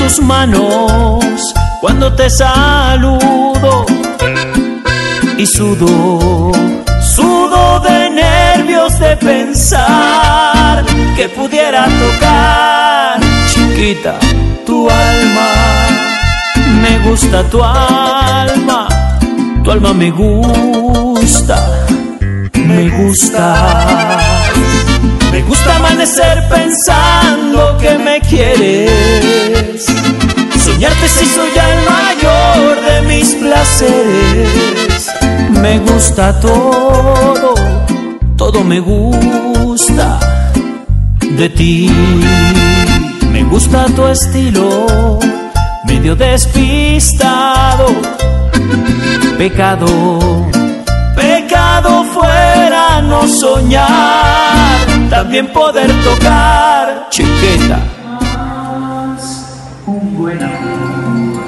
tus manos cuando te saludo y sudo de nervios de pensar que pudiera tocar, chiquita, tu alma. Me gusta tu alma me gusta, me gusta. Me gusta amanecer pensando que me quieres, soñarte si soy ya el mayor de mis placeres. Me gusta todo, todo me gusta de ti. Me gusta tu estilo, medio despistado. Pecado, pecado fuera no soñar, también poder tocar, chiquita. Un buen amor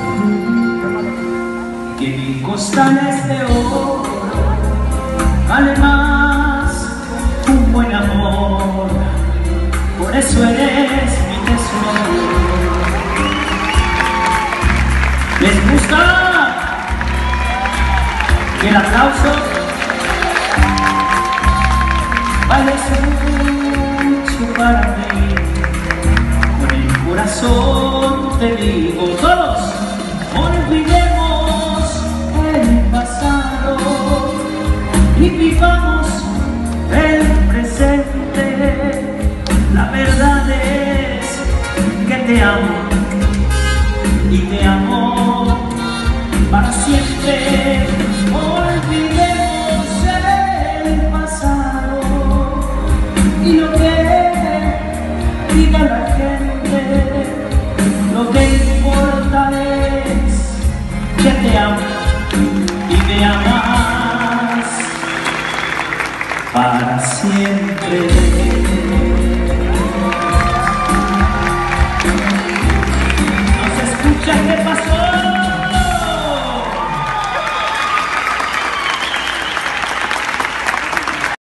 que 1000 costales de oro vale más. Un buen amor, por eso eres mi tesoro. ¿Les gusta? Y el aplauso vale mucho para mí. Con el corazón te digo, todos olvidemos el pasado y vivamos el presente. La verdad es que te amo y te amo para siempre. Olvidemos el pasado y lo que diga la gente. Lo que importa es que te amo y me amas para siempre. ¿No se escucha qué pasó?